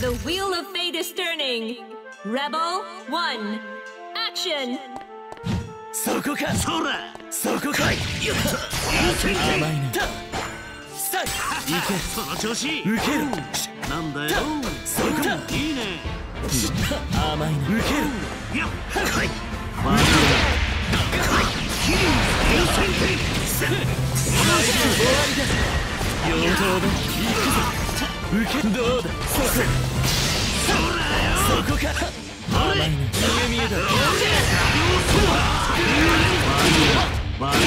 The wheel of fate is turning. Rebel 1. Action! そこかそらそこかいよっと甘いなさあ行けその調子受けるなんだよそこかいいね甘いな受けるよっかいワールドキリン優先権終わりだ陽動だ行くぞ受けどうだそこか甘いな見え見えだワールド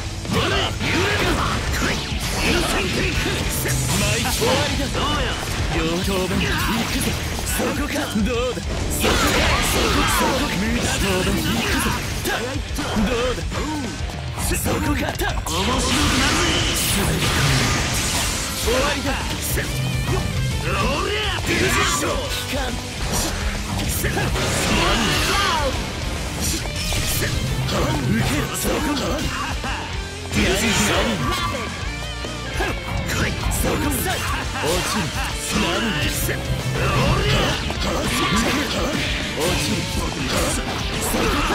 終わりだどうや陽動だ行くぞそこかどうだそこか無駄どうだ行くぞどうだそこか面白くなるぜ終わりだおりゃビジショー受けるそこかそこさ落ちる何落ちるそこか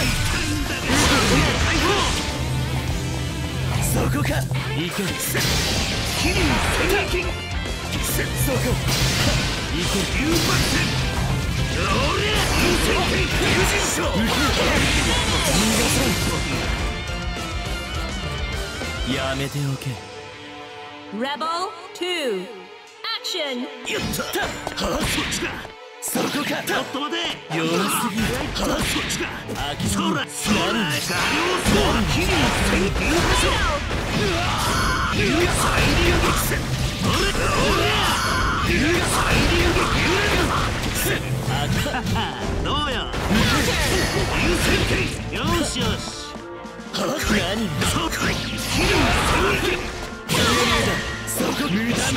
そこかいけキリン戦撃そこいけ誘爆戦おりゃ優先権有人賞逃がさんやめておけ Rebel 2 Action! やったはあそっちかそこかちょっと待て弱すぎるはあそっちかそらそらガリオスはキリン戦撃優勝流最流撃戦おりゃ流最流撃どうや優先権よしよしはあ何そうかいキリン戦撃そこ無駄めなん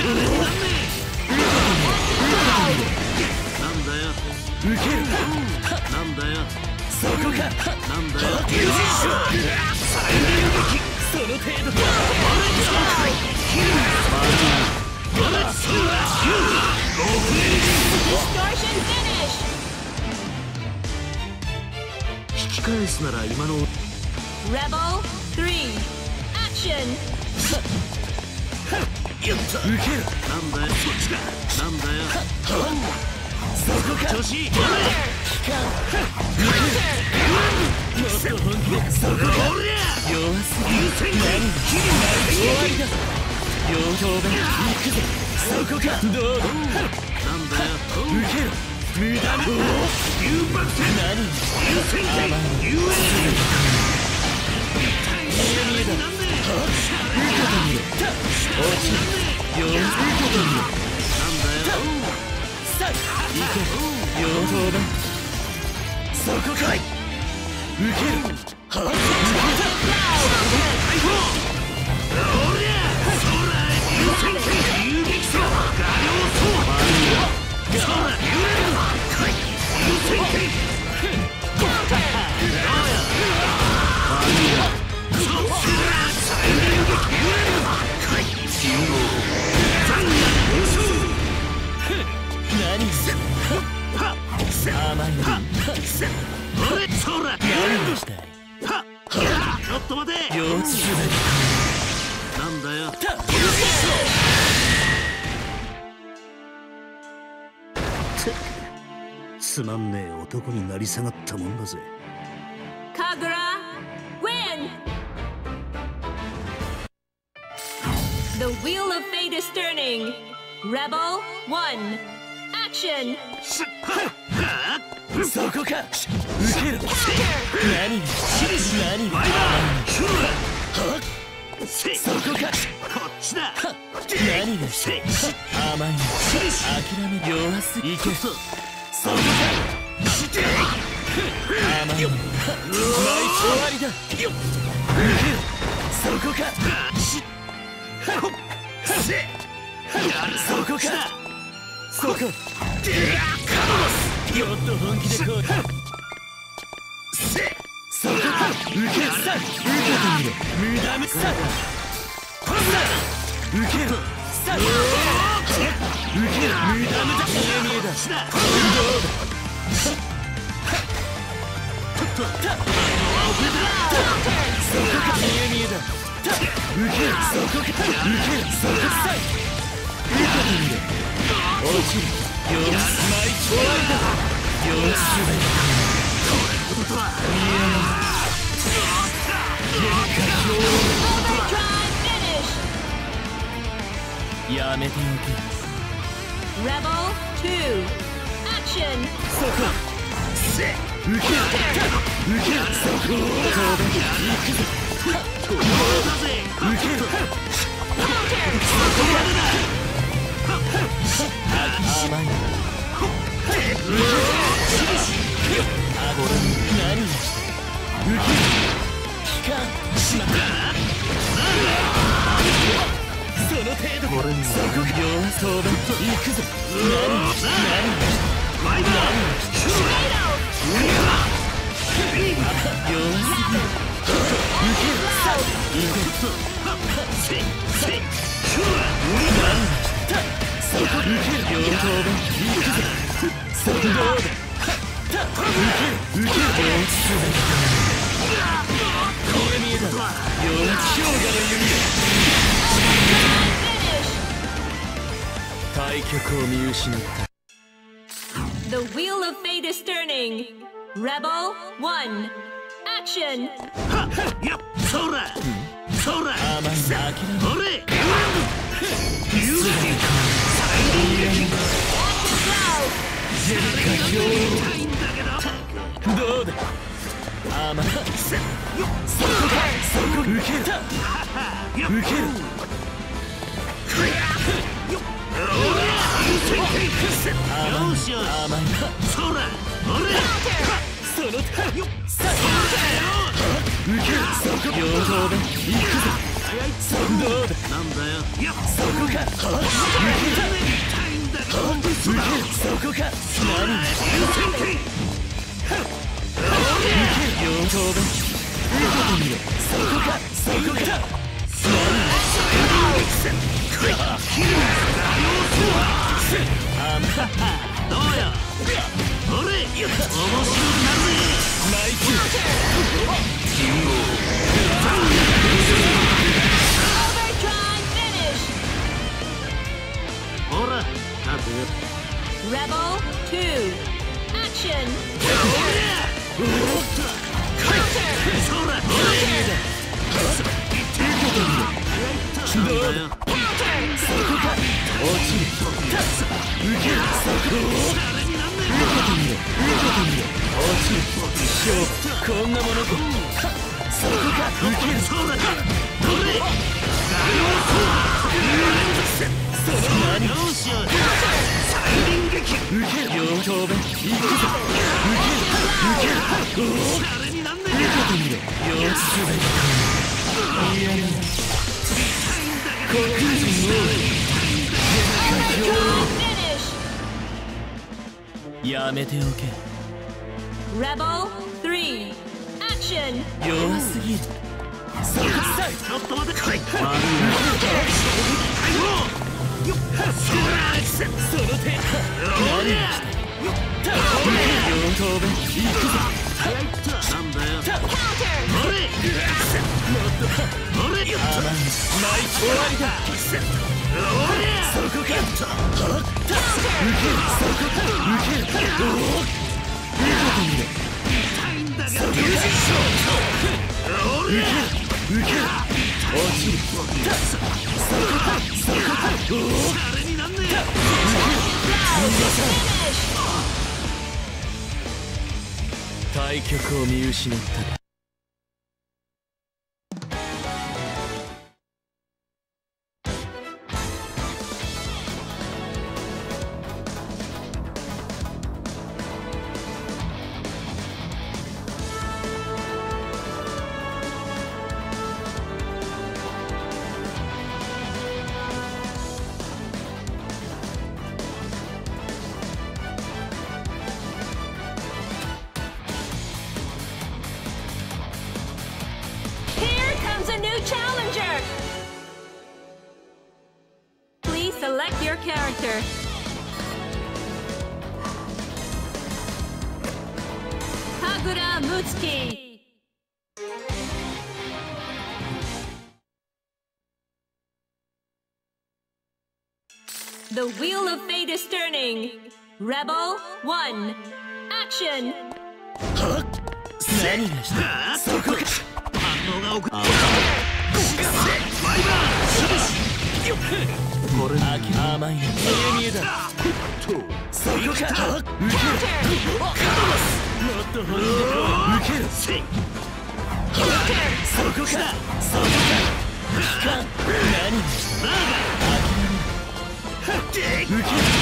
だよ受けるなんだよそこかなんだよ最流撃その程度か引き返すなら今の Rebel 3 Action! 受けるなんだよそっちかなんだよそこか調子いいもっと本気でそこか弱すぎる何終わりだ陽動だ行くぜそこかどうだなんだよ受ける無駄な誘爆戦何優先権優先見え見えだ受けてみる落ちるよ受けてみるなんだよさあ行け陽動だそこかい受けるはあおりゃそら優先権遊撃戦ガリオソーそら揺れるかい優先権どうや甘いな俺そら何をしたいちょっと待て腰痛なんだよつまんねえ男になり下がったもんだぜ Kagura win! The wheel of fate is turning. Rebel 1 Action! そこか受ける何そこかこっちだ何がしたい甘いの諦め弱すぎいけそこか甘いの終わりだ受けるそこかそこかそこよっと本気でこうそこか受けてみる無駄めさ受けるさやめておけ。 Rebel 2 Action 受けそこを行くぞ。受けろ。甘いな。俺に何がした。受けろ。聞かん。しまった。その程度。俺にそこか。弱そうだ。行くぞ。何がした。弱すぎる。対局を見失った。 The wheel of fate is turning. Rebel 1 Action やっそらそら甘いな。俺遊撃最臨撃どうだ。甘い。そこ受ける。受ける。よしよし。甘いな。そら俺その手よ。受ける。そこ平等だ。行くぞ。どうだ。なんだよ。そこか。受ける。そこか。何だ。受ける。平等だ。受けてみろ。そこか。そこか。何だ。どうよ。俺面白くなるぜ。ナイキほら、勝てよ。 Rebel 2 Action そら、どうだよ。そこか。落ちる。受ける。そこを受けてみろ。落ちる。勝負。こんなものと。そこか。受ける。そうだ。どれ。その何。よしよし。再臨撃。受ける。両方分。行くぞ。受ける。受ける。受けてみろ。よしすべて。いや黒人王やめておけ。 Rebel 3 Action 弱すぎる。ちょっと待ってこい。その手。何がした。両頭分行くぞ。なんだよ。俺もっと俺甘い。ナイス終わりだ。そこか。受ける。そこか。受ける。受けてみろ。そこか。受ける。受ける。落ちる。そこか。そこか。受ける。対局を見失った。 A new challenger! Please select your character. Mamutsuki. The Wheel of Fate is turning. Rebel 1. Action! 何がしたそこか反応が遅れバイバーこれ甘いね見えだそこか受けるもっと掘り出こう受けるそこかそこか何がした受ける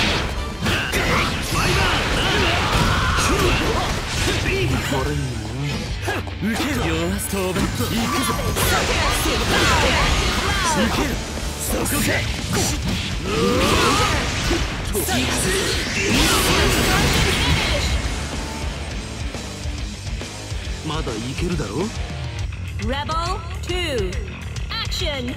バイバーこれに受ける弱す当分行くぞ受けるそこかまだいけるだろ Rebel 2 Action!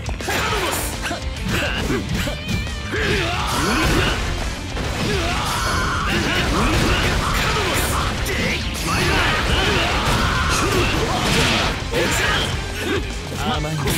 甘いんだ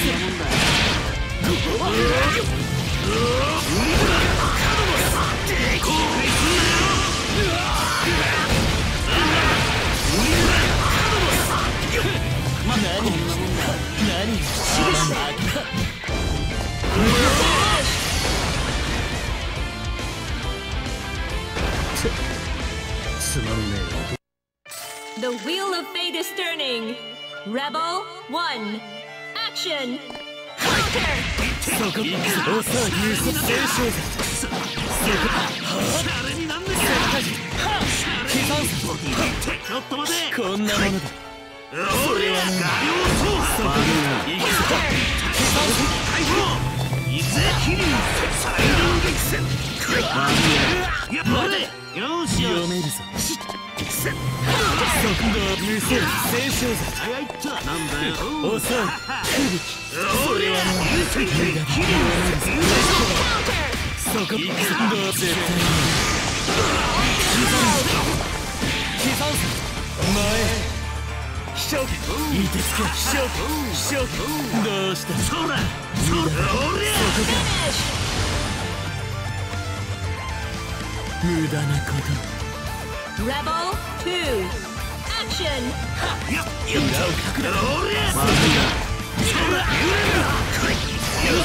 The Wheel of Fate is turning. Rebel 1. Action! Counter! そこ行くぞさあ優勝戦勝そこシャレになんねえちょっと待てこんなものだそれはもうそこ行くぞ解放行くぜ桐生最大激戦やっ待てよしよし読めるぞそこが優勝戦勝だあやいったなんだよ遅い吹雪それはもう無理だ読めるぞそこ行くぞ絶対に刻むぞ前飛翔剣いてつけ飛翔剣どうしたそらそらおりゃそこか無駄なこと Rebel 2 Action! 裏をかくだろおりゃそらよ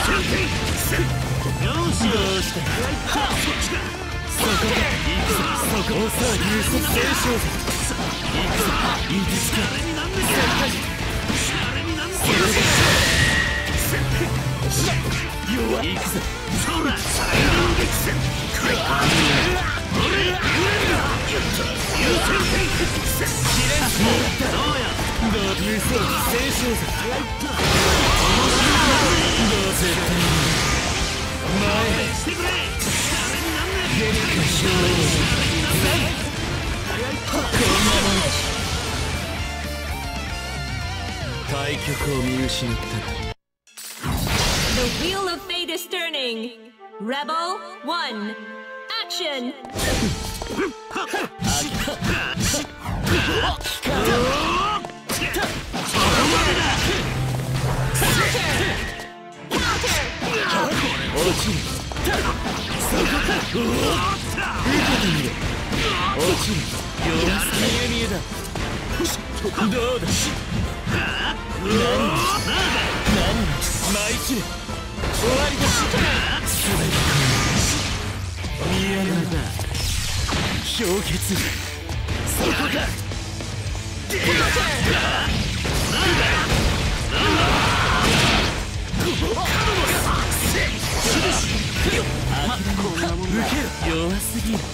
しどうしたそっちかそこか行くぞそこをさあ優勝戦勝行くぞいいですかシャレになんねえ弱い行くぞそら最大激戦俺優先権どうやどう優勝戦勝どう絶対に前してくれシャレになんねえ激化しよう対局を見失った The Wheel of Fate is turning. Rebel 1 Action! どうだ何舞い切れ終わりだすべて見えない氷結そこか受けろ弱すぎる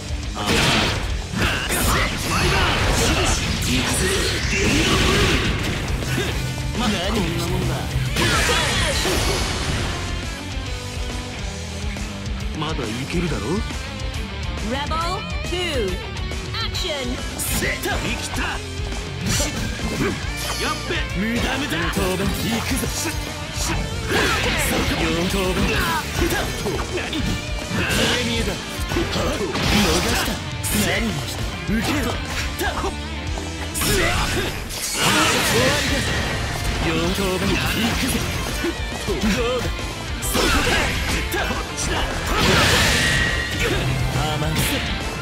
何こんなもんだまだいけるだろ Rebel 2 Action! 生きたやっべ無駄当分行くぞ当分何見えだ逃した何がした受けろそ 4等分行くぜ。どうだ、そこだ。こっちだ。甘いぜ。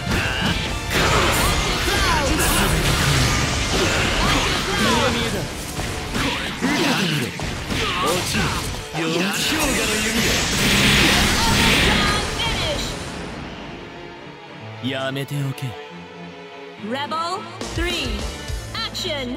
見え見えだ。受けてみろ。落ちる。4氷河の弓が。やめておけ。 Rebel 3 Action!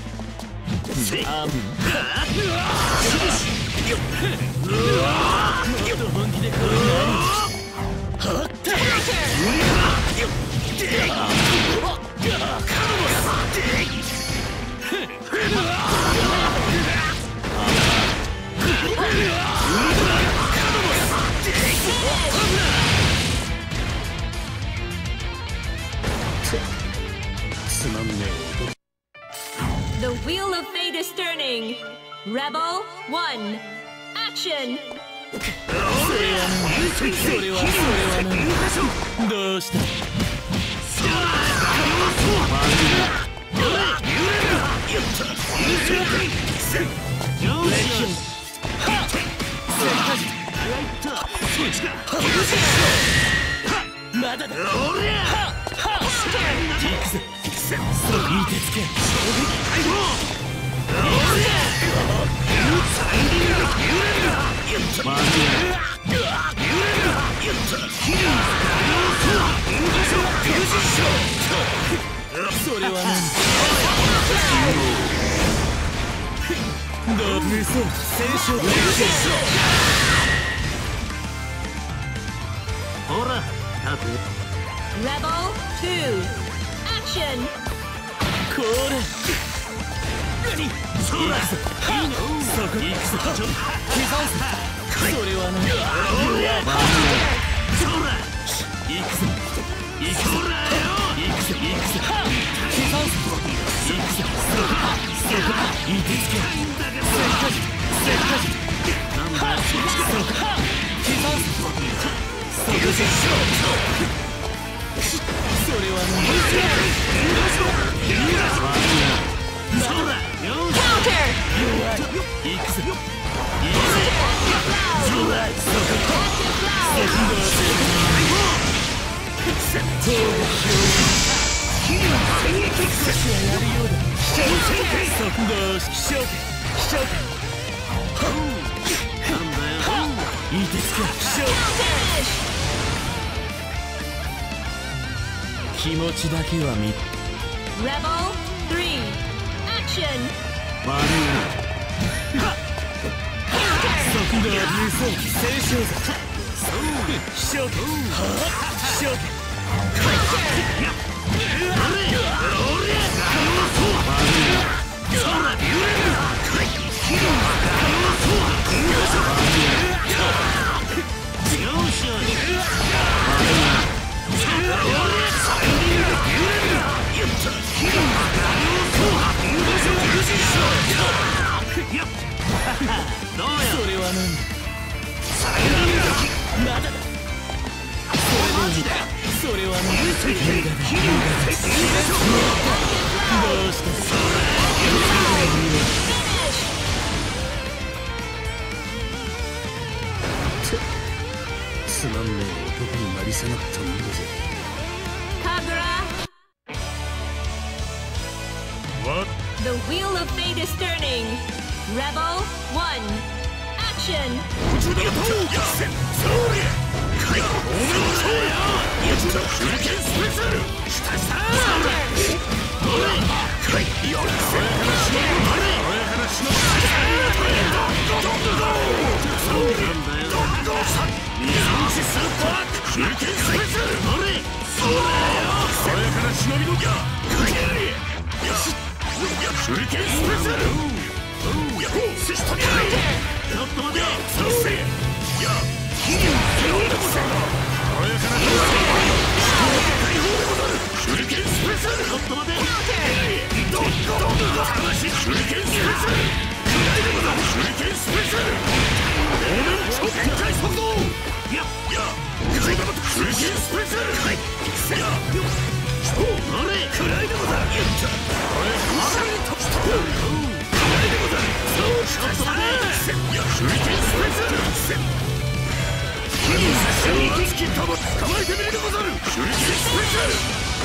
The wheel of fate is turning. Rebel 1 Action! どうした。まだだ。行くぜ。いい手つけ。それは何だ。無双戦勝だ。ほら立て。 Rebel 2 Action! これ何そらいいの。そこ行くぞ。刻んす。それは何。そら行くぞ。行くぞ。行くぞ。行くぞ。刻んす。行くぞ。いい手つけ。なんだ。刻んす。そこでそれは何。そらよし。弱い。行くぞ。気持ちだけは見る。 Rebel 3 Action! 悪いな。そこが無双戦勝だ。飛翔剣。飛翔剣。それは何だ。まだだ。それは何。どうした。つまんねえ男になり下がったもんだぜ。What? The wheel of fate is turning. Rebel 1 Action! くらいでござる。 手裏剣スペシャル君の拙者を熱き玉捕まえてみるでござる。手裏剣スペシャル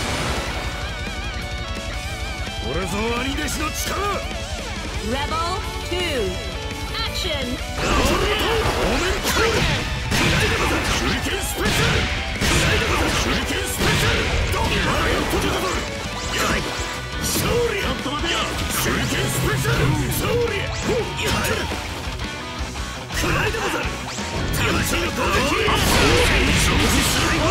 これぞ兄弟子の力。 Rebel 2 Action お面強手裏剣スペシャル手裏剣スペシャルドンマラヨントでござる。勝利やっと待てよ。手裏剣スペシャル勝利やるくらいでござる。魂の攻撃その実際は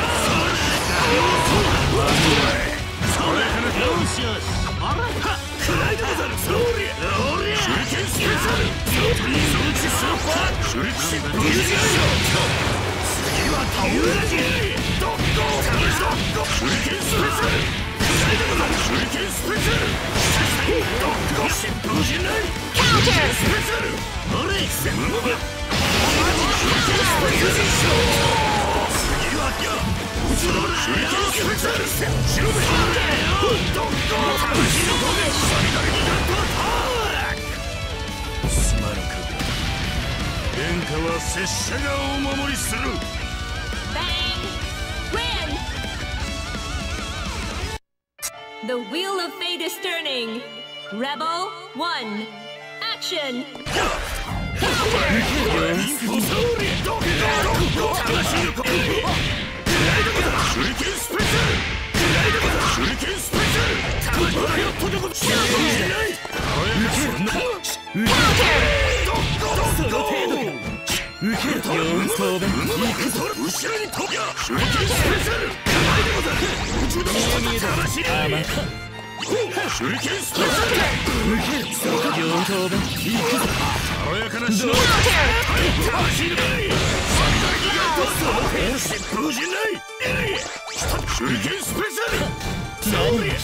それからよしよしあらくらいでござる。勝利手裏剣スペシャルその実スーパー手裏剣スペシャル次はタオルラジドッゴ手裏剣スペシャル手裏剣スペシャルドッゴ疾風陣内カウンタースペシャルあれ戦無無次はや宇宙の手裏剣スペシャル白目ドッゴ魂の攻撃サビダリギガントアタックすまぬか殿下は拙者がお守りする。 Bang Win The wheel of fate is turning. Rebel 1 Action 手裏剣スペシャル軽やかな忍び魂の手裏剣スペシャル勝利手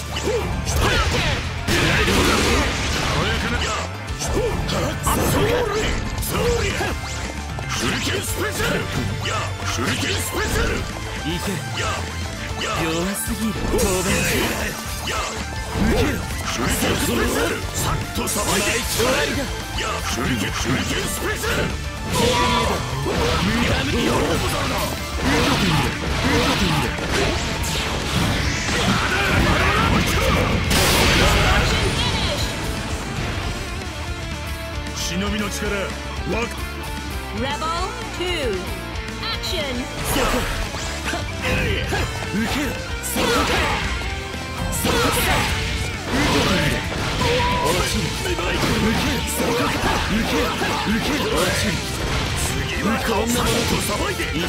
裏剣スペシャルや手裏剣スペシャルいけや弱すぎる当然や受けろ手裏剣スペシャルさっとさばいてちょうだいや手裏剣スペシャルやるでござるな。忍びの力わか Rebel 2 Action 受けろそこかそこか落ちる受けろそこか受けろ落ちる次はこんなものとさばいていけいけ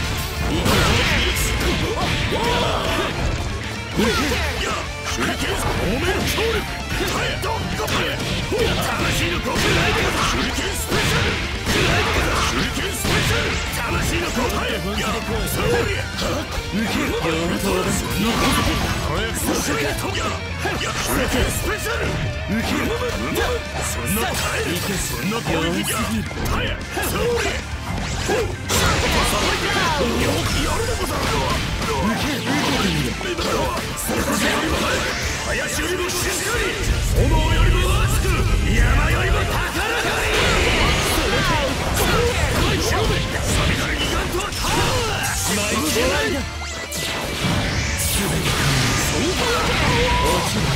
手裏剣おめの強力どっこ魂の国内で手裏剣スペシャル手裏剣スペシャル魂の答えやそれ受ける両方だその早くそしてや手裏剣スペシャル受けるそんな耐えるそんな攻撃や耐えそれちゃんとさばいてやるでござる受けるそこでよりも早く林よりも静かに炎よりも熱く山よりも高らかにサビダリギガントアタックマイクじゃないだすべてそうだ落ちる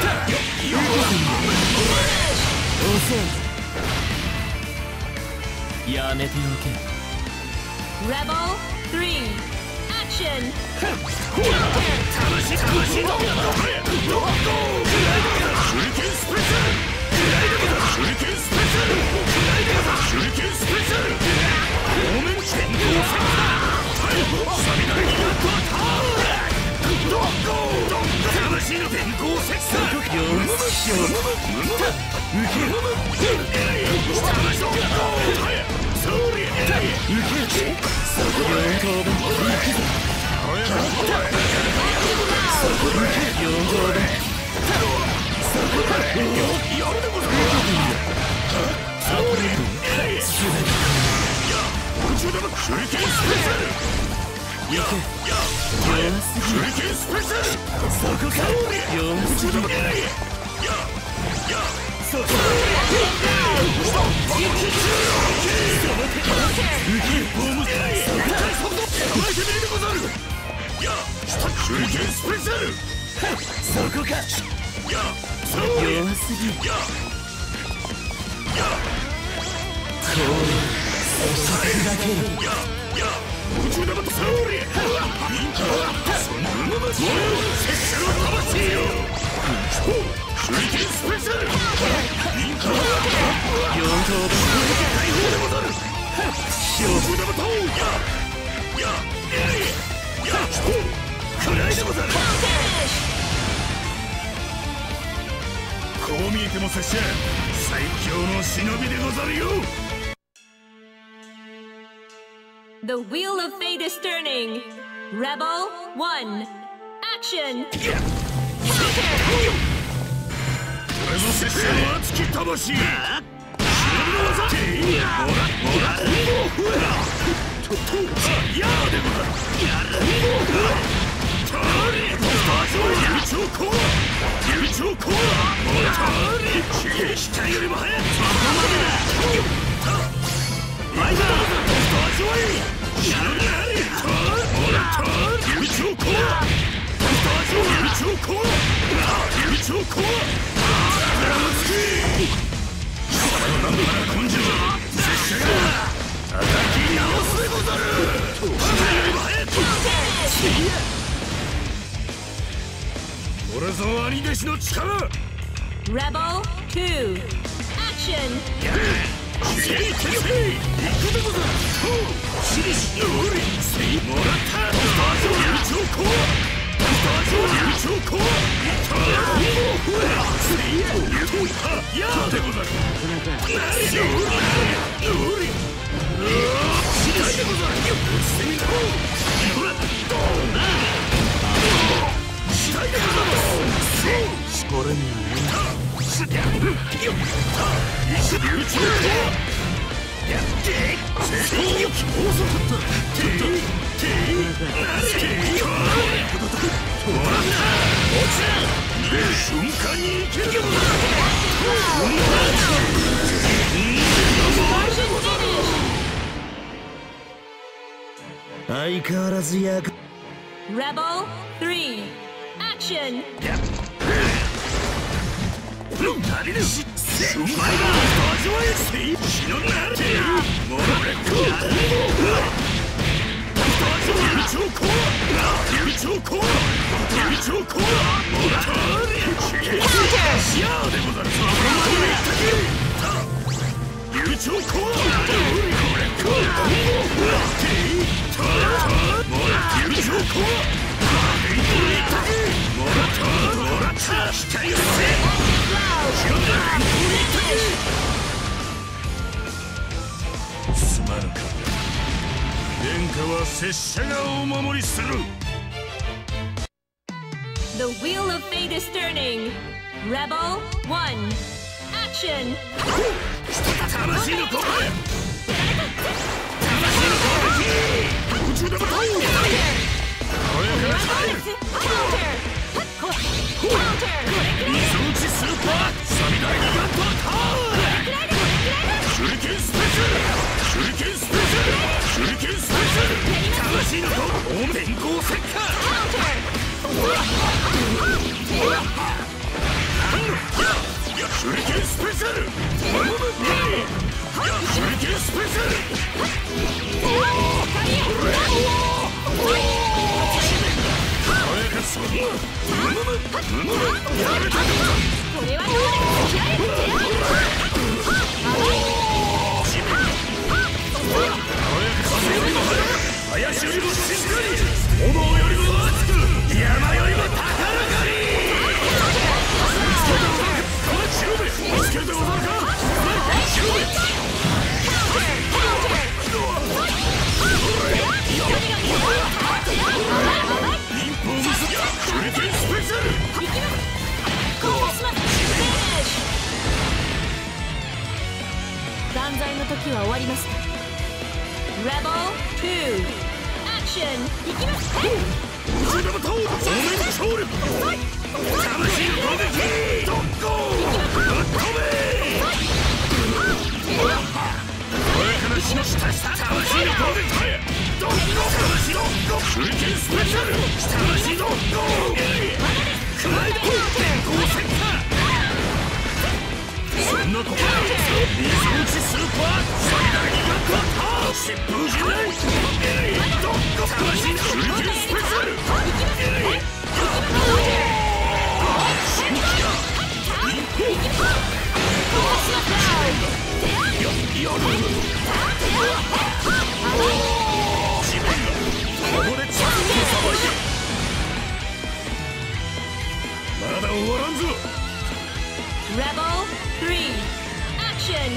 遅いやめておけ Rebel 3 Action 魂の手裏剣スペシャル手裏剣スペシャル手裏剣スペシャルお面天候戦サビダリギガントアタックドッゴ魂の天候戦受けるそこかこう見えても拙者最強の忍びでござるよ。 The wheel of fate is turning. Rebel 1. Action! 俺の拙者の熱き魂、忍びの技やーでござる。流暢コア流暢コア下よりも早くそこまでだ。ライダー味わい流暢コア流暢コア流暢コアなんだな根性拙者が叩き直すでござる。下よりも早くこれぞ兄弟子の力。 Rebel 2. Action! せい行くでござる。しりしよりせいもらった流暢コア流暢コアやーでござる。よりしないでござる。してみろどうなしたいでござる。しこれにやってよき放送だった瞬間に生きるでござる。 相変わらず役 Rebel 3. Action! 何でしうまいな味わえせ血のなるモロレック流暢コア流暢コア流暢コアモラーリシヤーでござる。流暢コアモロレック流暢コアもらった下よせすまぬか。殿下は拙者がお守りする。 The wheel of fate is turning. Rebel 1. Action! 魂の攻撃魂の攻撃宇宙でも倒れこれから入る 水打ちスーパーサビダイガントターン手裏剣スペシャル手裏剣スペシャル手裏剣スペシャル魂の攻撃電光石火手裏剣スペシャル手裏剣スペシャル林よりも静かに炎よりも熱く山よりも高らかに見つけるでござるか。 断罪の時は終わりました。 Rebel 2. Action! 行きます。 宇宙玉とお面勝利魂の攻撃ドッゴーぶっ飛べ下下魂の攻撃ドッゴ魂ドッゴ手裏剣スペシャル下魂ドッゴクライド光線かそんなこと水落ちスーパー最大ギガンター疾風じゃないドッゴ魂の手裏剣スペシャル新規だまだ終わらんぞ。 Rebel 3 Action!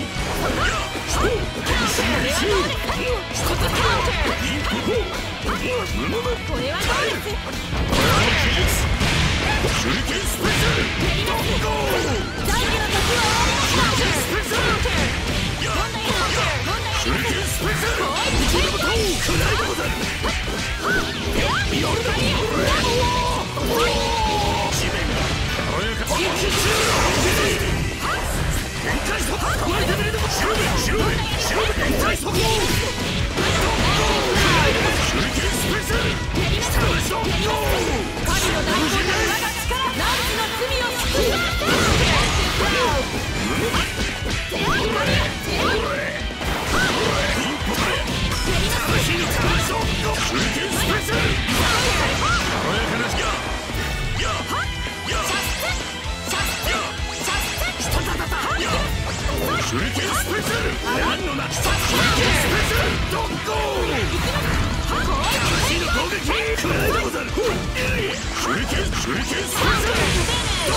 手裏剣スペシャル何のな手裏剣スペシャルドッゴ魂の攻撃くらいでござる手裏剣スペシャルド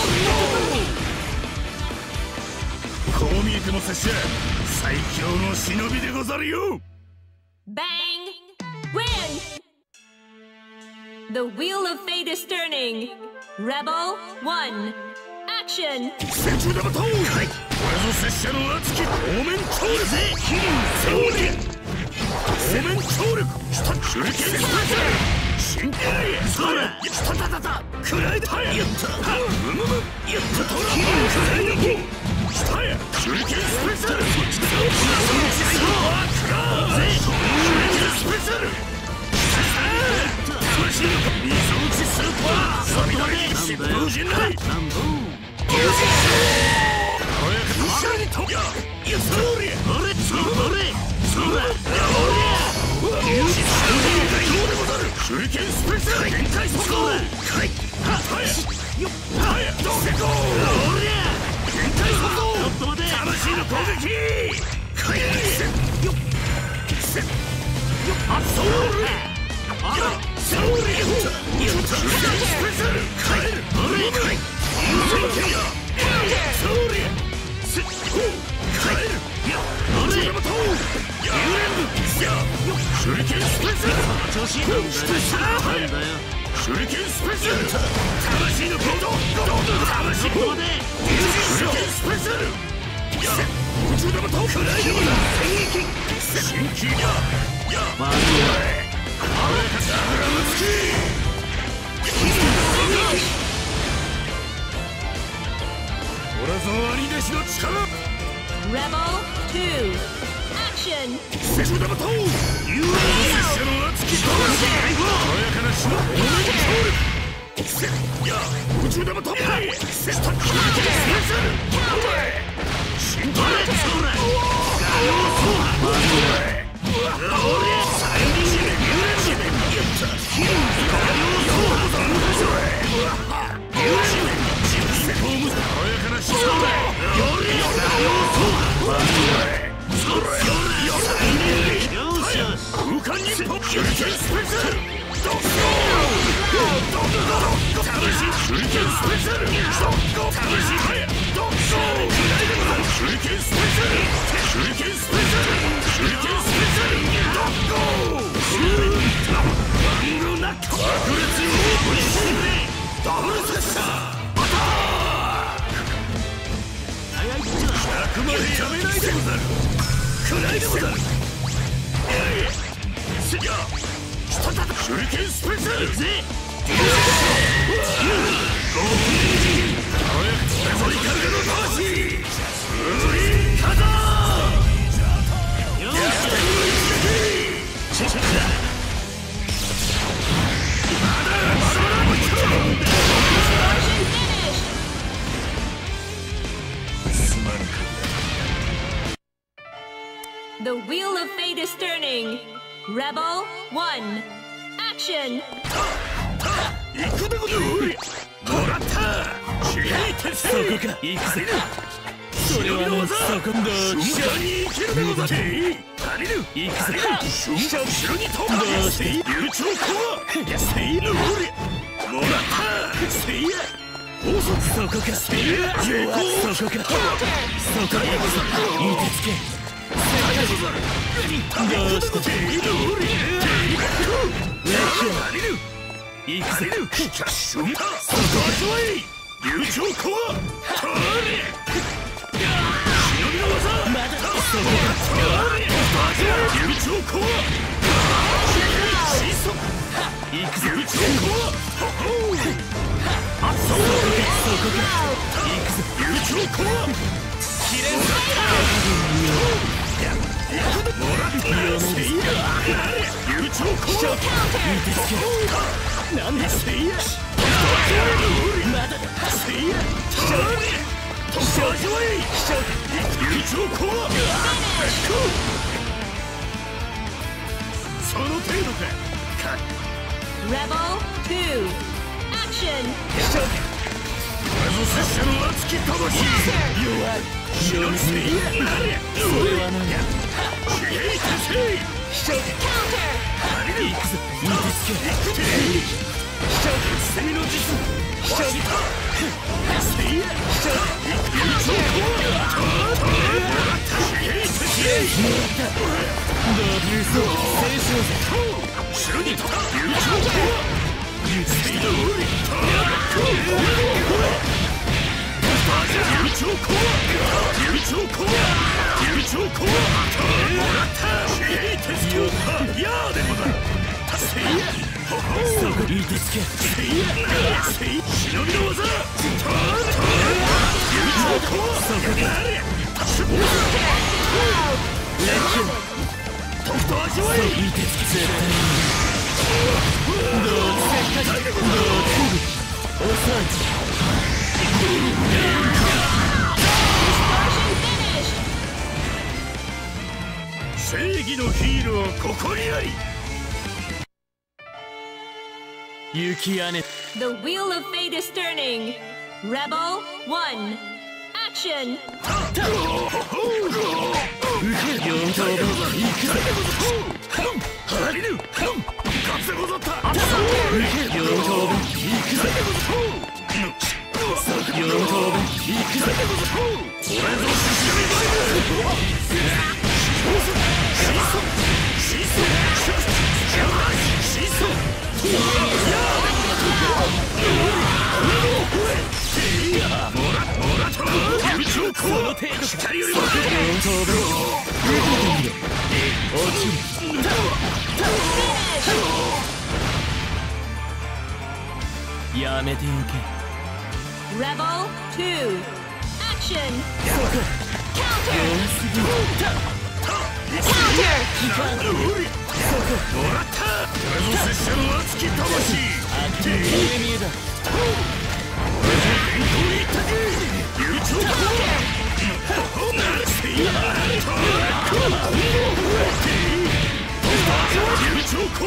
ッゴこう見えても拙者最強の忍びでござるよ Bang! Win! The wheel of fate is turning. Rebel 1 Action! 戦中ダバトーはいこれぞ拙者の熱き方面超力そうり方面超力手裏剣スペシャル真剣そうだしたたたたくらいではいやったむむむやったとらくらいでしたや手裏剣スペシャル手裏剣スペシャル水落ちスーパーサビダリ疾風陣雷手裏剣スペシャル限界速度限界速度魂の攻撃手裏剣スペシャル調子なんだよ手裏剣スペシャル魂の行動魂行動で手裏剣スペシャル宇宙玉と暗い玉だ戦撃新規やバールダブラムツキ俺ぞ兄弟子の力 Rebel 2 Action! 宇宙玉と拙者の熱き魂軽やかな死のおめでとうや宇宙玉とセスタッキー新規やそうだガヨーソーサイリングで幽霊地面やったガヨーソー幽霊地面自分でホーム軽やかな死のガヨーソー空間にポッ手裏剣スペシャルドッゴ魂手裏剣スペシャルドッゴ魂ドッゴ手裏剣スペシャル手裏剣スペシャル手裏剣スペシャルドッゴバングナック爆裂を起こしてくれダブルセッシャーアタック100までやめないでござるくらいでござる手裏剣スペシャルぜ魂 The wheel of fate is turning. Rebel 1. Action! 行くでござる。もらった。手裏剣そこか行くぜ。それはね、そこどうしよう。 に生きるでござる。足りる。 行くぜ。 瞬間後ろに飛ぶ。 どうして流暢コア。せいのもらった。せいや。高速。 そこか。 せいや。 弱そこか。そこ行くぞ。いてつけ。どうしてせいの足りる。 行くぜ。 キャッシュンタそこ味わい流暢コアトーリ忍びの技まだそこか流暢コアシソ行くぜ。 流暢コアあそこか行くぜ。 流暢コアキレンもらったせいや流暢コアいてつけ。 なんでせいやまだだ。 せいやトップ味わい流暢コアその程度か Rebel 2. Action! 俺の拙者の熱き魂弱い。 忍びせいやなれそれは何だ。 手裏剣せい行くぜ。いてつけ。 セミの術わしだせいや流暢コアもらった手裏剣せいもらった。どういうそう戦勝ぜ。 後ろに飛ぶ流暢コアせいの流暢コア流暢コア流暢コアもらった手裏剣やーでござるせいやそこいてつけ。 せいやせい忍びの技流暢コアそこか。 とくと味わいいてつけ。絶対にどうせっかくどう来るおさんち。 正義のヒーローここにあり雪屋根。 The wheel of fate is turning. Rebel 1. Action! 両刀で行くぜ。 ハリル勝つでござった両刀で行くぜ。両刀で行くぜ。 俺の獅子神バイその程度か。 光よりも両刀で受けてみろ。落ちる。やめておけ。 Rebel 2. Action! そこ。 Counter! 弱すぎる。 Counter! もらった俺の拙者の熱き魂あきら見え見えだ。 流暢コア流暢コ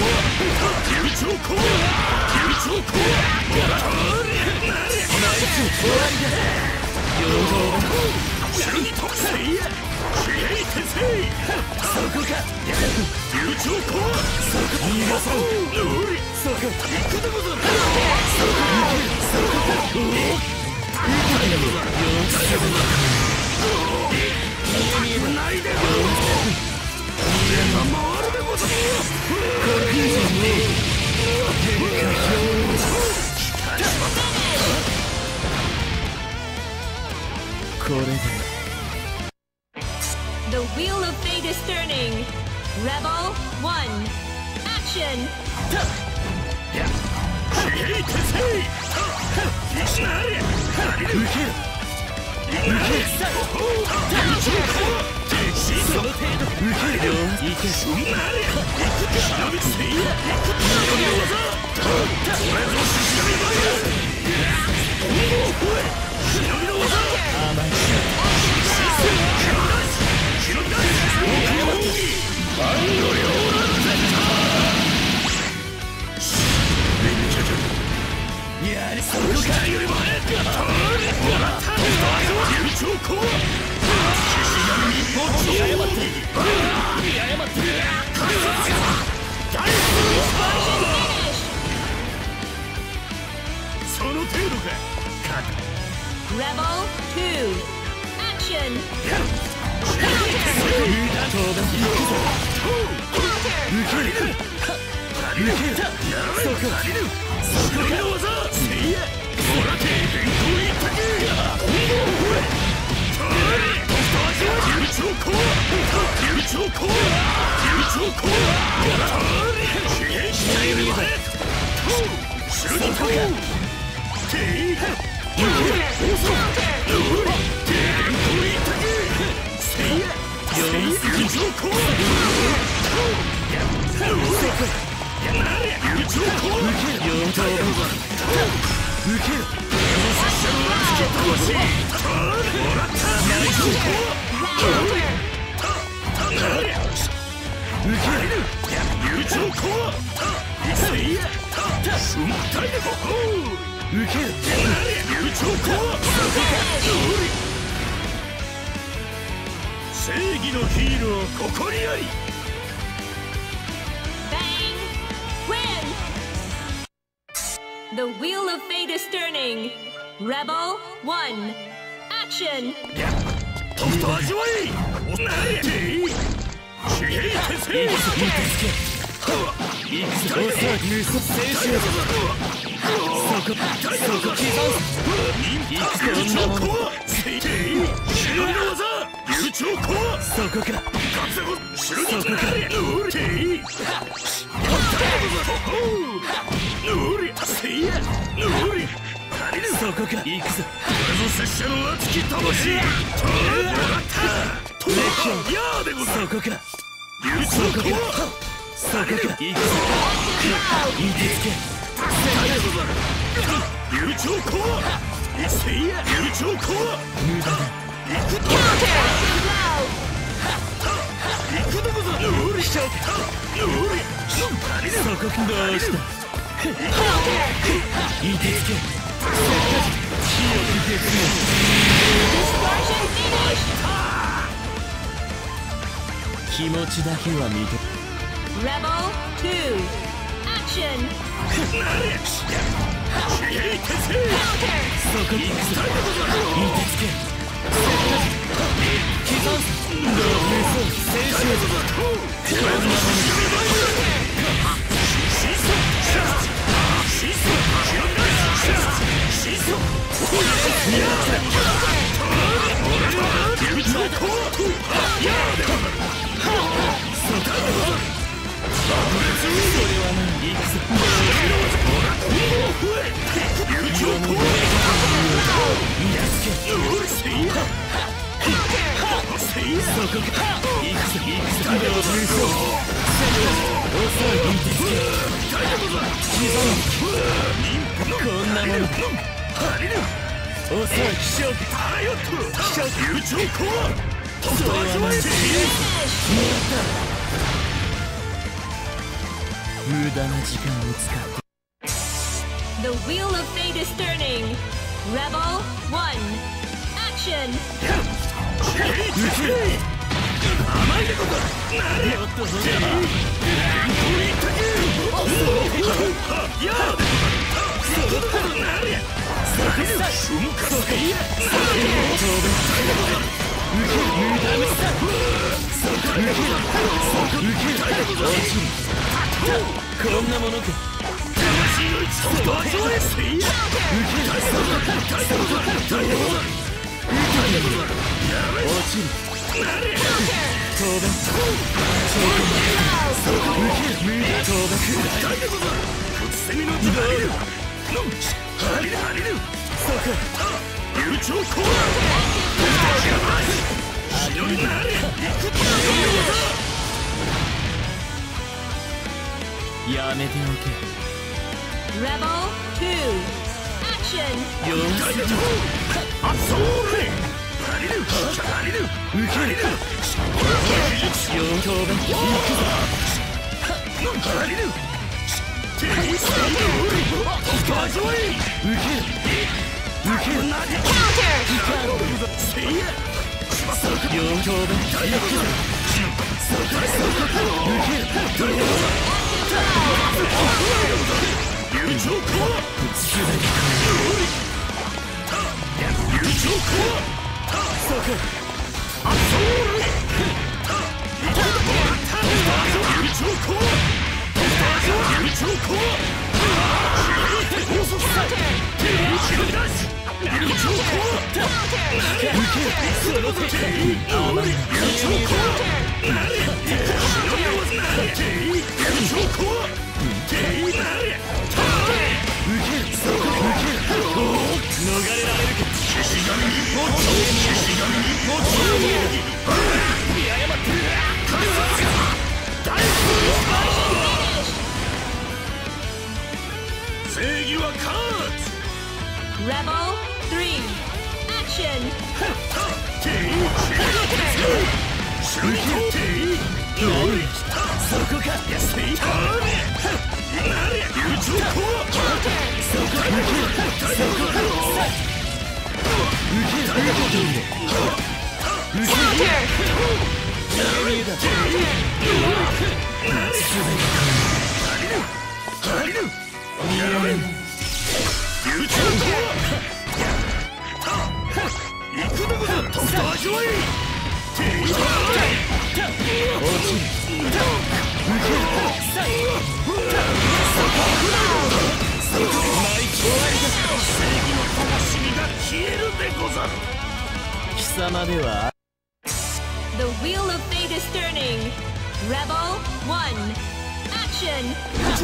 これで The wheel of fate is turning. Rebel 1. Action! その程度受けるよ。いけし甘いやれそこかよりも早くもらった流暢行見誤ってるその程度か Rebel 2 Action 正義のヒーローここにあり Bang Win The wheel of fate is turning Rebel 1 Action とくと味わいなれ地平転生気持ちだけは見て Rebel 2 Action 無駄な時間を使って The wheel of fate is turning Rebel 1 Action こんなものかやめておけ Rebel 2 Action よし Rebel 3, action! The wheel of fate is turning. Rebel 1, action!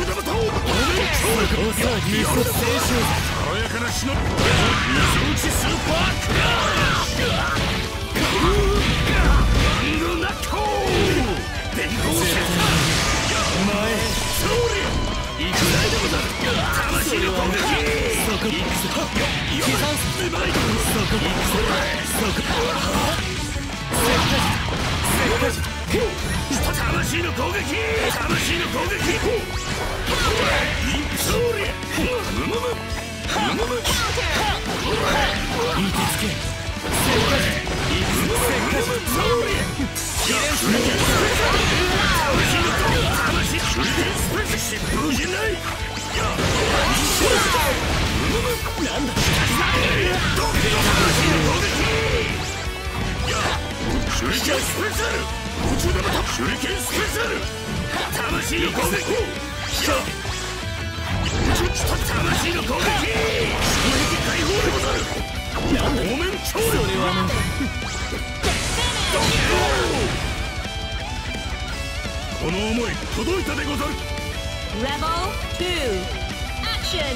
Rebel 2, action!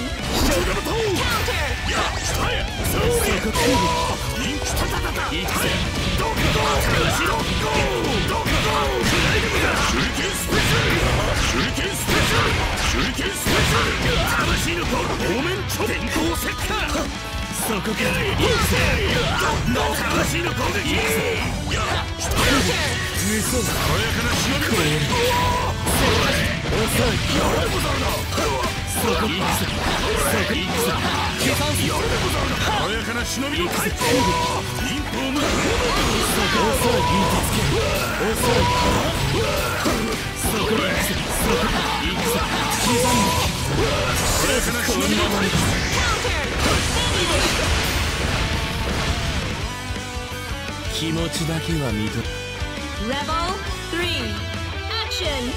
Rebel 3, action!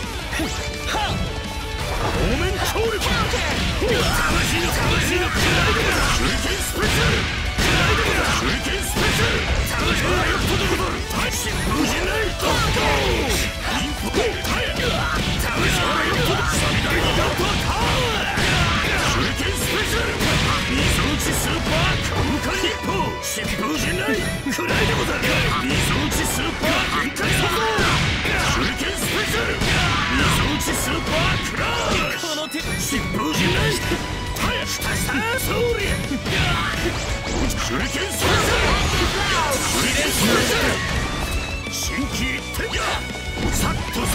Shuriken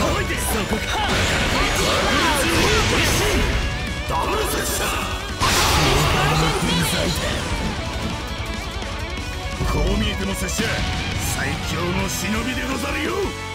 こか。ダブルセクション。こう見えても拙者最強の忍びでござるよ。